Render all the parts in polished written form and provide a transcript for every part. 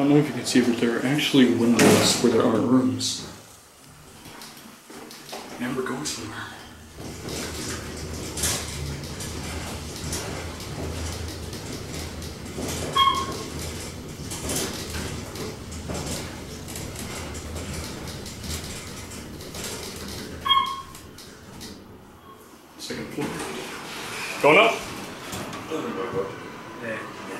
don't know if you can see, but there are actually windows where there aren't rooms. And we're going somewhere. Second floor. Going up? Yeah.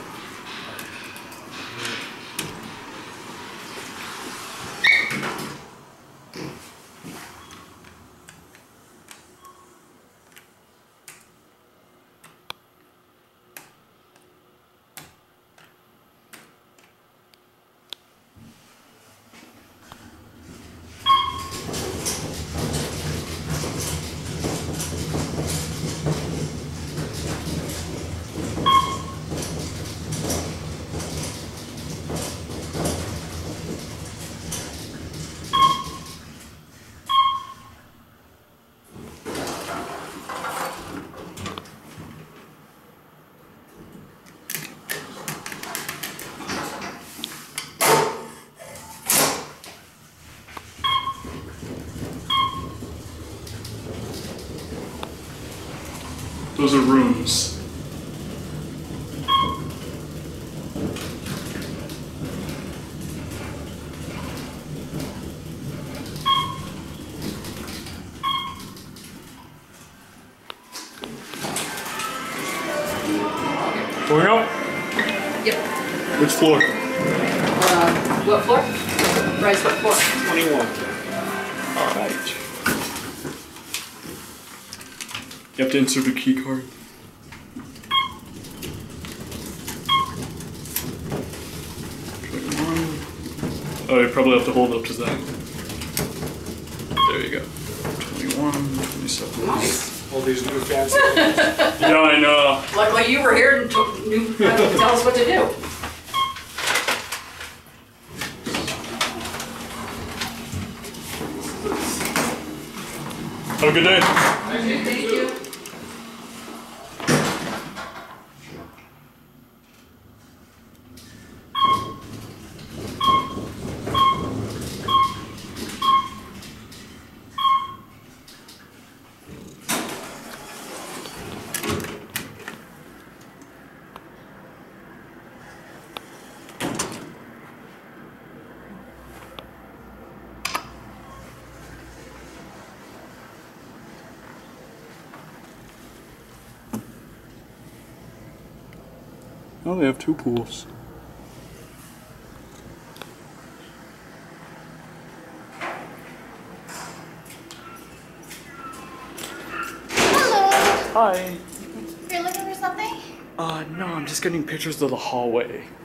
Those are rooms. Going up? Yep. Which floor? What floor? Bryce, what floor? 21. Alright. You have to insert a key card. Oh, you probably have to hold up to that. There you go. 21, 27. Nice. All these new fancy. Yeah, I know. Like you were here and knew how to tell us what to do. Have a good day. Thank you. Oh, they have two pools. Hello. Hi. You're looking for something? No, I'm just getting pictures of the hallway.